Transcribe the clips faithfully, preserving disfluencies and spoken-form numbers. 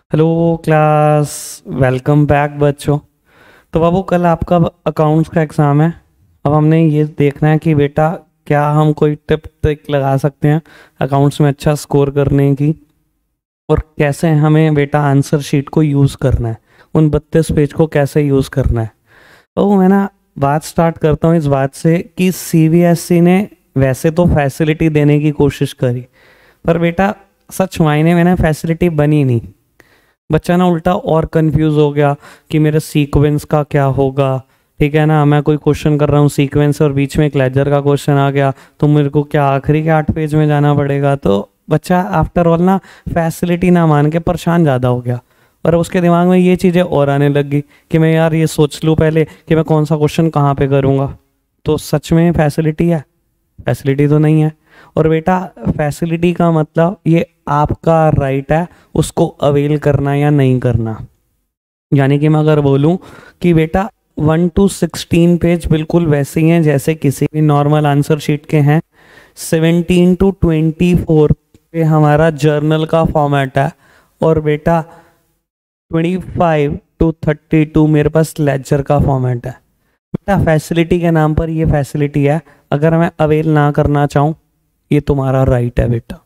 Hello class. Welcome back बच्चों। तो बाबू कल आपका अकाउंट्स का एग्ज़ाम है। अब हमने ये देखना है कि बेटा क्या हम कोई टिप ट्रिक लगा सकते हैं अकाउंट्स में अच्छा स्कोर करने की, और कैसे हमें बेटा आंसर शीट को यूज़ करना है, उन बत्तीस पेज को कैसे यूज़ करना है। तो मैं ना बात स्टार्ट करता हूँ इस बात से कि सीबीएसई ने वैसे तो फैसिलिटी देने की कोशिश करी, पर बेटा सच मायने में ना फैसिलिटी बनी नहीं। बच्चा ना उल्टा और कंफ्यूज हो गया कि मेरे सीक्वेंस का क्या होगा। ठीक है ना, मैं कोई क्वेश्चन कर रहा हूँ सीक्वेंस और बीच में एक लेजर का क्वेश्चन आ गया, तो मेरे को क्या आखिरी के आठ पेज में जाना पड़ेगा। तो बच्चा आफ्टर ऑल ना फैसिलिटी ना मान के परेशान ज़्यादा हो गया, और उसके दिमाग में ये चीज़ें और आने लग गई कि मैं यार ये सोच लूँ पहले कि मैं कौन सा क्वेश्चन कहाँ पे करूँगा। तो सच में फैसिलिटी है? फैसिलिटी तो नहीं है। और बेटा फैसिलिटी का मतलब ये आपका राइट है उसको अवेल करना या नहीं करना। यानी कि मैं अगर बोलूं कि बेटा वन टू सिक्सटीन पेज बिल्कुल वैसे ही हैं जैसे किसी भी नॉर्मल आंसर शीट के हैं। सेवनटीन टू ट्वेंटी फोर पे हमारा जर्नल का फॉर्मेट है, और बेटा twenty five to thirty two मेरे पास लेक्चर का फॉर्मेट है। बेटा फैसिलिटी के नाम पर ये फैसिलिटी है, अगर मैं अवेल ना करना चाहूँ ये तुम्हारा राइट है बेटा।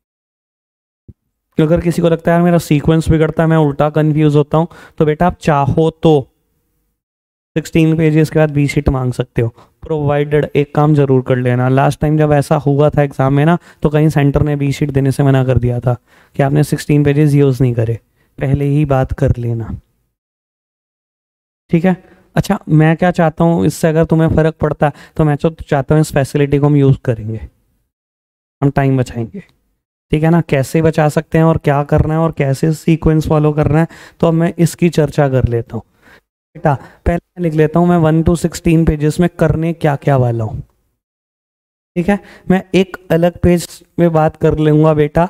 अगर किसी को लगता है यार मेरा सीक्वेंस बिगड़ता है, मैं उल्टा कंफ्यूज होता हूँ, तो बेटा आप चाहो तो सिक्सटीन पेजेस के बाद बी शीट मांग सकते हो, प्रोवाइडेड एक काम जरूर कर लेना। लास्ट टाइम जब ऐसा हुआ था एग्जाम में ना, तो कहीं सेंटर ने बी शीट देने से मना कर दिया था कि आपने सिक्सटीन पेजेस यूज नहीं करे, पहले ही बात कर लेना। ठीक है। अच्छा मैं क्या चाहता हूँ इससे, अगर तुम्हें फर्क पड़ता है तो मैं तो चाहता हूँ इस फैसिलिटी को हम यूज करेंगे, हम टाइम बचाएंगे। ठीक है ना, कैसे बचा सकते हैं और क्या करना है और कैसे सीक्वेंस फॉलो करना है, तो अब मैं इसकी चर्चा कर लेता हूँ। बेटा पहले मैं लिख लेता हूँ मैं वन टू सिक्सटीन पेजेस में करने क्या क्या वाला हूँ। ठीक है, मैं एक अलग पेज में बात कर लूँगा बेटा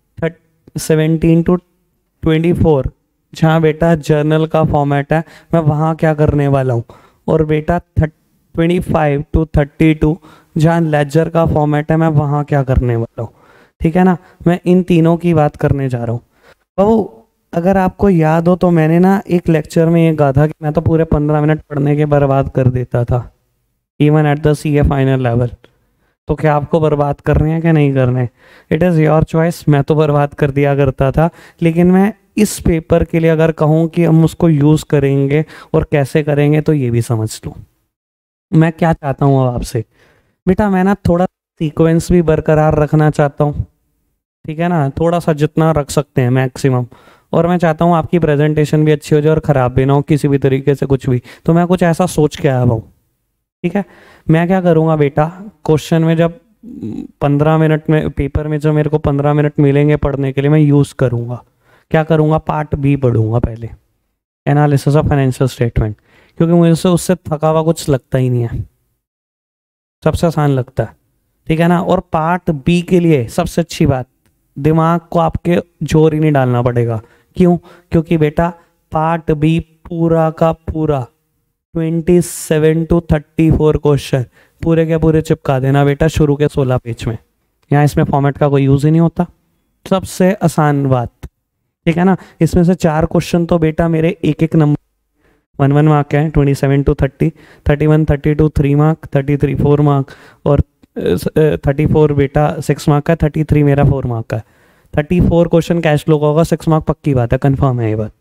सेवनटीन टू ट्वेंटी फोर, जहाँ बेटा जर्नल का फॉर्मेट है, मैं वहाँ क्या करने वाला हूँ। और बेटा twenty five to thirty two जहाँ लेजर का फॉर्मेट है, मैं वहाँ क्या करने वाला हूँ। ठीक है ना, मैं इन तीनों की बात करने जा रहा हूँ। बाबू अगर आपको याद हो तो मैंने ना एक लेक्चर में ये कहा था कि मैं तो पूरे पंद्रह मिनट पढ़ने के बर्बाद कर देता था, even at the C A final level. तो क्या आपको बर्बाद करने हैं कि नहीं करने? It is your choice. मैं तो बर्बाद कर दिया करता था, लेकिन मैं इस पेपर के लिए अगर कहूँ कि हम उसको यूज़ करेंगे और कैसे करेंगे तो ये भी समझ लो। मैं क्या चाहता हूँ अब आपसे, बेटा मैं ना थोड़ा सीक्वेंस भी बरकरार रखना चाहता हूँ। ठीक है ना, थोड़ा सा जितना रख सकते हैं मैक्सिमम। और मैं चाहता हूँ आपकी प्रेजेंटेशन भी अच्छी हो जाए और ख़राब भी ना हो किसी भी तरीके से कुछ भी। तो मैं कुछ ऐसा सोच के आया हूँ। ठीक है, मैं क्या करूँगा बेटा, क्वेश्चन में जब पंद्रह मिनट में पेपर में जो मेरे को पंद्रह मिनट मिलेंगे पढ़ने के लिए, मैं यूज़ करूँगा क्या करूँगा, पार्ट बी पढ़ूंगा पहले, एनालिसिस ऑफ फाइनेंशियल स्टेटमेंट, क्योंकि मुझे से उससे थका हुआ कुछ लगता ही नहीं है, सबसे आसान लगता है। ठीक है ना, और पार्ट बी के लिए सबसे अच्छी बात, दिमाग को आपके जोर ही नहीं डालना पड़ेगा। क्यों? क्योंकि बेटा पार्ट बी पूरा का पूरा twenty seven to thirty four question पूरे के पूरे चिपका देना बेटा शुरू के सोलह पेज में। यहाँ इसमें फॉर्मेट का कोई यूज़ ही नहीं होता, सबसे आसान बात। ठीक है ना, इसमें से चार क्वेश्चन तो बेटा मेरे एक एक नंबर वन वन मार्क के हैं, twenty seven to thirty, thirty one thirty two three mark, thirty three four mark, और थर्टी फोर बेटा सिक्स मार्क का, थर्टी थ्री मेरा फोर मार्क का है। Thirty four question cash flow का होगा, सिक्स मार्क पक्की बात है, कंफर्म है ये बात।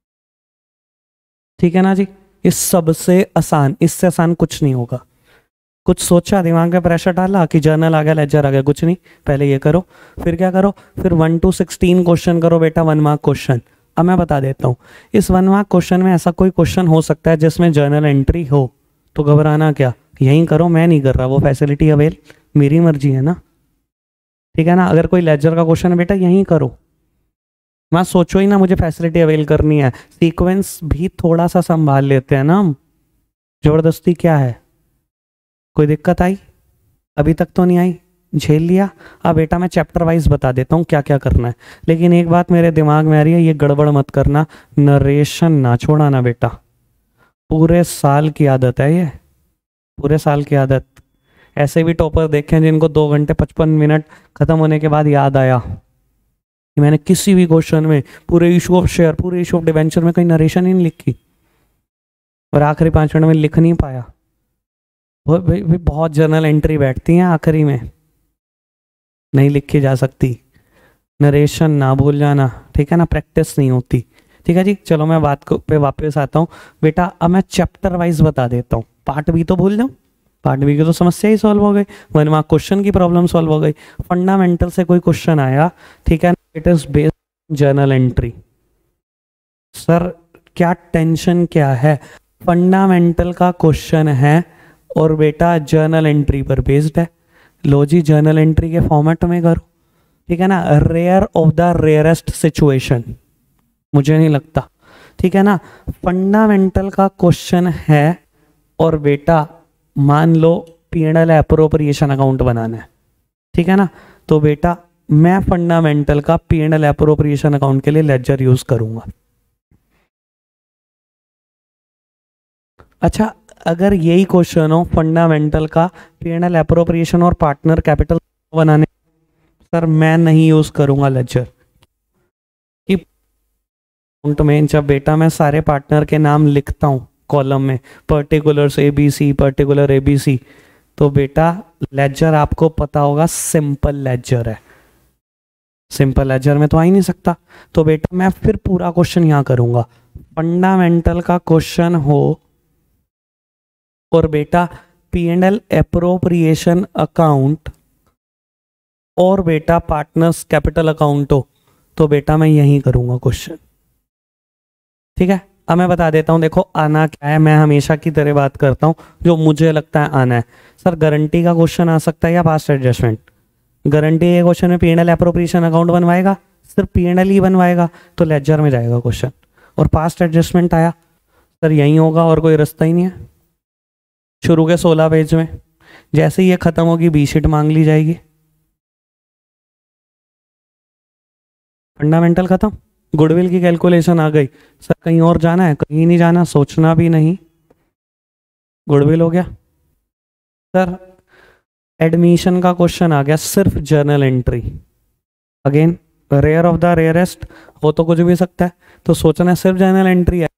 ठीक है ना जी, इस सबसे आसान, इससे आसान कुछ नहीं होगा। कुछ सोचा, दिमाग में प्रेशर डाला कि जर्नल आ गया लेजर आ गया, कुछ नहीं, पहले ये करो, फिर क्या करो, फिर वन टू सिक्सटीन क्वेश्चन करो बेटा, वन मार्क क्वेश्चन। अब मैं बता देता हूँ, इस वन मार्क क्वेश्चन में ऐसा कोई क्वेश्चन हो सकता है जिसमें जर्नल एंट्री हो, तो घबराना क्या, यहीं करो, मैं नहीं कर रहा, वो फैसिलिटी अवेल, मेरी मर्जी है ना। ठीक है ना, अगर कोई लेजर का क्वेश्चन है बेटा यहीं करो, मैं सोचो ही ना मुझे फैसिलिटी अवेल करनी है। सीक्वेंस भी थोड़ा सा संभाल लेते हैं ना हम, जबरदस्ती क्या है, कोई दिक्कत आई? अभी तक तो नहीं आई, झेल लिया। अब बेटा मैं चैप्टर वाइज बता देता हूँ क्या क्या करना है, लेकिन एक बात मेरे दिमाग में आ रही है, ये गड़बड़ मत करना, नरेशन ना छोड़ाना बेटा, पूरे साल की आदत है ये, पूरे साल की आदत। ऐसे भी टॉपर देखे हैं जिनको दो घंटे पचपन मिनट खत्म होने के बाद याद आया कि मैंने किसी भी क्वेश्चन में पूरे इशू ऑफ शेयर, पूरे इशू ऑफ डिवेंचर में कहीं नरेशन ही नहीं लिखी और आखिरी पाँच मिनट में लिख नहीं पाया। वो भी, भी बहुत जर्नल एंट्री बैठती हैं आखिरी में, नहीं लिखी जा सकती। नरेशन ना भूल जाना, ठीक है ना, प्रैक्टिस नहीं होती। ठीक है जी, चलो मैं बात को पे वापस आता हूँ बेटा। अब मैं चैप्टर वाइज बता देता हूँ, पार्ट बी तो भूल जाऊँ, पार्ट बी की तो समस्या ही सॉल्व हो गई, वन मार्क क्वेश्चन की प्रॉब्लम सॉल्व हो गई। फंडामेंटल से कोई क्वेश्चन आया, ठीक है, it is based journal entry. Sir क्या टेंशन क्या है, फंडामेंटल का क्वेश्चन है और बेटा जर्नल एंट्री पर बेस्ड है। लो जी, जर्नल एंट्री के फॉर्मेट में करो, ठीक है ना। Rare of the rarest situation, मुझे नहीं लगता, ठीक है ना। फंडामेंटल का क्वेश्चन है और बेटा मान लो P and L appropriation account बनाना है, ठीक है ना। तो बेटा मैं फंडामेंटल का P and L appropriation account के लिए लेजर यूज करूंगा। अच्छा, अगर यही क्वेश्चन हो फंडामेंटल का पी एंड एल एप्रोप्रिएशन और पार्टनर कैपिटल बनाने, सर मैं नहीं यूज करूंगा लेजर। कि अकाउंट में जब बेटा मैं सारे पार्टनर के नाम लिखता हूं कॉलम में, particulars A B C, particular A B C, तो बेटा लेजर आपको पता होगा सिंपल लेजर है, सिंपल लेजर में तो आ ही नहीं सकता। तो बेटा मैं फिर पूरा क्वेश्चन यहां करूंगा, फंडामेंटल का क्वेश्चन हो और बेटा P and L appropriation account और बेटा पार्टनर्स कैपिटल अकाउंट हो, तो बेटा मैं यही करूंगा क्वेश्चन, ठीक है। अब मैं बता देता हूं, देखो आना क्या है, मैं हमेशा की तरह बात करता हूं जो मुझे लगता है आना है। सर गारंटी का क्वेश्चन आ सकता है या पास्ट एडजस्टमेंट? गारंटी के क्वेश्चन में P and L appropriation account बनवाएगा, सिर्फ पी एंड एल ही बनवाएगा, तो लेजर में जाएगा क्वेश्चन। और पास्ट एडजस्टमेंट आया, सर यही होगा और कोई रास्ता ही नहीं है। शुरू के सोलह पेज में, जैसे ही ये खत्म होगी बी शीट मांग ली जाएगी। फंडामेंटल खत्म, गुडविल की कैलकुलेशन आ गई। सर कहीं और जाना है? कहीं नहीं जाना, सोचना भी नहीं, गुडविल हो गया। सर एडमिशन का क्वेश्चन आ गया, सिर्फ journal entry, again rare of the rarest, हो तो कुछ भी सकता है, तो सोचना है सिर्फ जर्नल एंट्री है।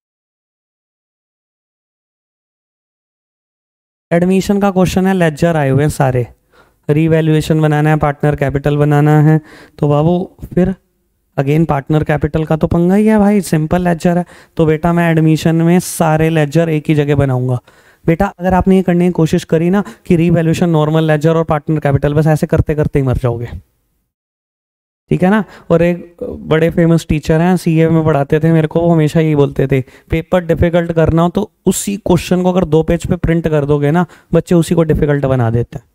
एडमिशन का क्वेश्चन है, लेजर आए हुए हैं सारे, रीवैल्यूएशन बनाना है, पार्टनर कैपिटल बनाना है, तो बाबू फिर अगेन पार्टनर कैपिटल का तो पंगा ही है भाई, सिंपल लेजर है। तो बेटा मैं एडमिशन में सारे लेजर एक ही जगह बनाऊंगा। बेटा अगर आपने ये करने की कोशिश करी ना कि रीवैल्यूएशन, नॉर्मल लेजर और पार्टनर कैपिटल, बस ऐसे करते करते ही मर जाओगे, ठीक है ना। और एक बड़े फेमस टीचर हैं, सीए में पढ़ाते थे मेरे को, वो हमेशा यही बोलते थे, पेपर डिफिकल्ट करना हो तो उसी क्वेश्चन को अगर दो पेज पे प्रिंट कर दोगे ना, बच्चे उसी को डिफिकल्ट बना देते हैं।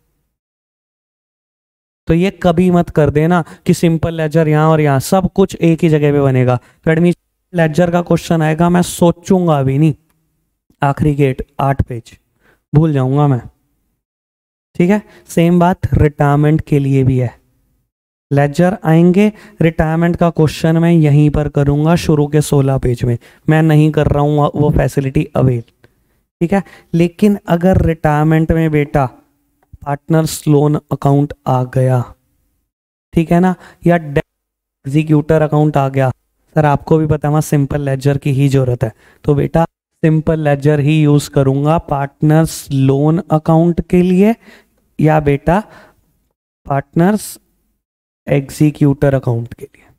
तो ये कभी मत कर देना कि सिंपल लेजर यहाँ और यहाँ सब कुछ एक ही जगह पे बनेगा। तो एडमिशन लेजर का क्वेश्चन आएगा, मैं सोचूंगा भी नहीं, आखिरी गेट आठ पेज भूल जाऊंगा मैं, ठीक है। सेम बात रिटायरमेंट के लिए भी है, लेजर आएंगे, रिटायरमेंट का क्वेश्चन मैं यहीं पर करूंगा शुरू के सोलह पेज में, मैं नहीं कर रहा हूं वो फैसिलिटी अवेल, ठीक है। लेकिन अगर रिटायरमेंट में बेटा पार्टनर्स लोन अकाउंट आ गया, ठीक है ना, या एग्जीक्यूटर अकाउंट आ गया, सर आपको भी पता है सिंपल लेजर की ही जरूरत है, तो बेटा सिंपल लेजर ही यूज करूंगा पार्टनर्स लोन अकाउंट के लिए या बेटा पार्टनर्स एग्जीक्यूटर अकाउंट के लिए।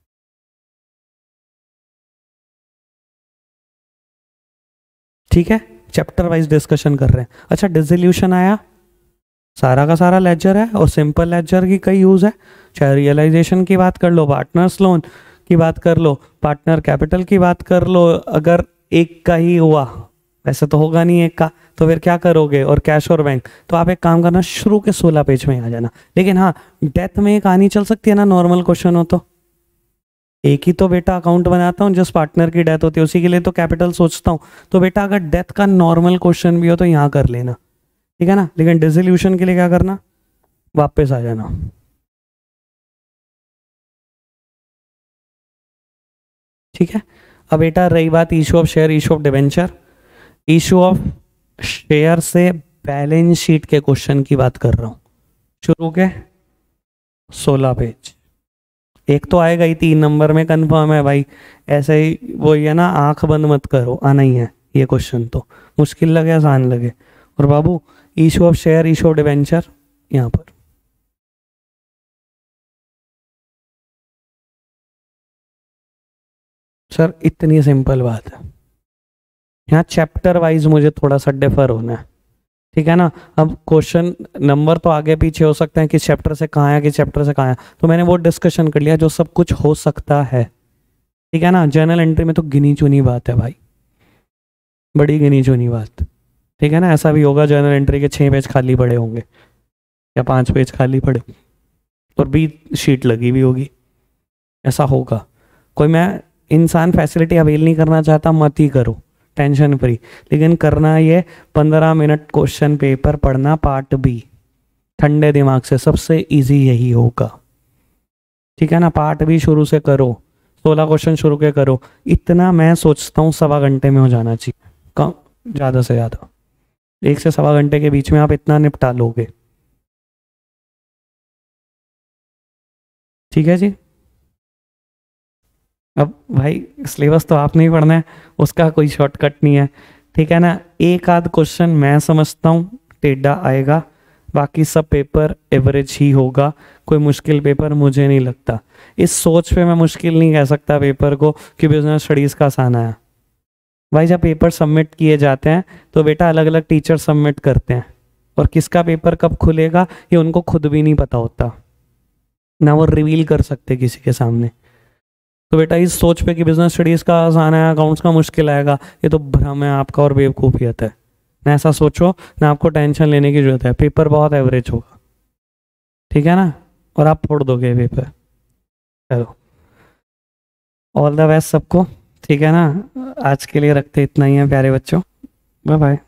ठीक है, चैप्टर वाइज डिस्कशन कर रहे हैं। अच्छा डिसोल्यूशन आया, सारा का सारा लेजर है और सिंपल लेजर की कई यूज है, चाहे रियलाइजेशन की बात कर लो, पार्टनर्स लोन की बात कर लो, पार्टनर कैपिटल की बात कर लो। अगर एक का ही हुआ, वैसे तो होगा नहीं एक का, तो फिर क्या करोगे, और कैश और बैंक, तो आप एक काम करना शुरू के सोलह पेज में आ जाना। लेकिन हाँ डेथ में एक आनी चल सकती है ना, नॉर्मल क्वेश्चन हो तो। एक ही तो बेटा अकाउंट बनाता हूँ जिस पार्टनर की डेथ होती है उसी के लिए तो कैपिटल सोचता हूँ, तो बेटा अगर डेथ का नॉर्मल क्वेश्चन भी हो तो यहाँ कर लेना, ठीक है ना। लेकिन डिसोल्यूशन के लिए क्या करना, वापस आ जाना, ठीक है। अब बेटा रही बात issue of share, issue of debenture, issue of share से बैलेंस शीट के क्वेश्चन की बात कर रहा हूं, शुरू के सोलह पेज, एक तो आएगा ही, तीन नंबर में कंफर्म है भाई। ऐसे ही वो ये ना, आंख बंद मत करो, आना ही है ये क्वेश्चन। तो मुश्किल लगे आसान लगे। और बाबू issue of share, issue of debenture यहाँ पर। सर इतनी सिंपल बात है, यहाँ चैप्टर वाइज मुझे थोड़ा सा डिफर होना है, ठीक है ना। अब क्वेश्चन नंबर तो आगे पीछे हो सकते हैं, किस चैप्टर से कहाँ है, किस चैप्टर से कहाँ है, तो मैंने वो डिस्कशन कर लिया जो सब कुछ हो सकता है, ठीक है ना। जर्नल एंट्री में तो गिनी चुनी बात है भाई, बड़ी गिनी चुनी बात, ठीक है ना। ऐसा भी होगा जर्नल एंट्री के छः पेज खाली पड़े होंगे या पाँच पेज खाली पड़े और बी शीट लगी हुई होगी, ऐसा होगा। कोई मैं इंसान फैसिलिटी अवेल नहीं करना चाहता, मत ही करो, टेंशन फ्री। लेकिन करना ये पंद्रह मिनट क्वेश्चन पेपर पढ़ना, पार्ट बी, ठंडे दिमाग से, सबसे इजी यही होगा, ठीक है ना। पार्ट बी शुरू से करो, सोलह क्वेश्चन शुरू के करो। इतना मैं सोचता हूँ सवा घंटे में हो जाना चाहिए, कम ज़्यादा से ज़्यादा एक से सवा घंटे के बीच में आप इतना निपटा लोगे, ठीक है जी। अब भाई सिलेबस तो आपने ही पढ़ना है, उसका कोई शॉर्टकट नहीं है, ठीक है ना। एक आध क्वेश्चन मैं समझता हूँ टेढ़ा आएगा, बाकी सब पेपर एवरेज ही होगा। कोई मुश्किल पेपर मुझे नहीं लगता। इस सोच पे मैं मुश्किल नहीं कह सकता पेपर को कि बिजनेस स्टडीज़ का आसान आया। भाई जब पेपर सबमिट किए जाते हैं तो बेटा अलग अलग टीचर सबमिट करते हैं, और किसका पेपर कब खुलेगा ये उनको खुद भी नहीं पता होता, ना वो रिवील कर सकते किसी के सामने। तो बेटा इस सोच पे कि बिजनेस स्टडीज़ का आसान है, अकाउंट्स का मुश्किल आएगा, ये तो भ्रम है आपका और बेवकूफ़ियत है। ना ऐसा सोचो, ना आपको टेंशन लेने की जरूरत है। पेपर बहुत एवरेज होगा, ठीक है ना, और आप फोड़ दोगे पेपर। चलो ऑल द बेस्ट सबको, ठीक है ना। आज के लिए रखते इतना ही है प्यारे बच्चों, बाय बाय।